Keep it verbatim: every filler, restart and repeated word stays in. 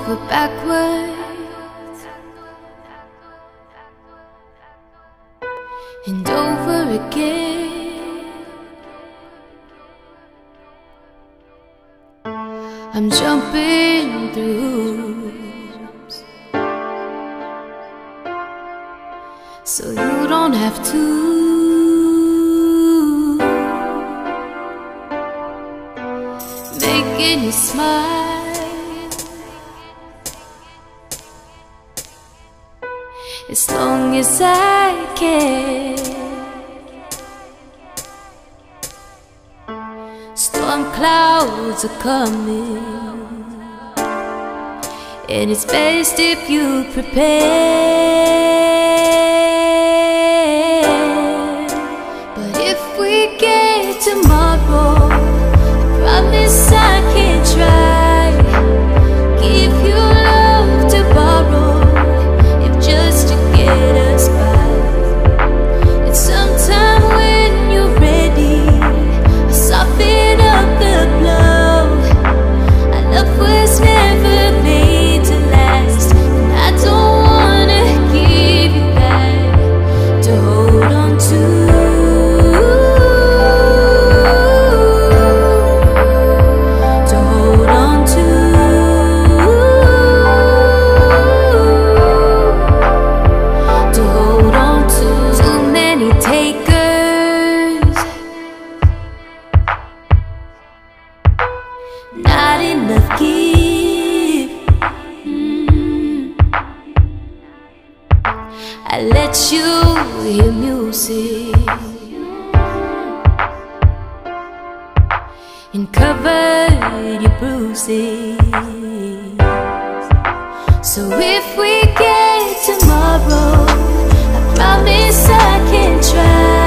over backwards and over again. I'm jumping through hoops so you don't have to. Making you smile as long as I can. Storm clouds are coming, and it's best if you prepare. But if we get tomorrow, promise I can try. Give you love to borrow, if just to get us by. And sometime when you're ready, I'll soften up the blow. Our love was never made to last, and I don't wanna give you back to hold on to. Not enough give. mm. I let you hear music and covered your bruises. So if we get tomorrow, I promise I can try.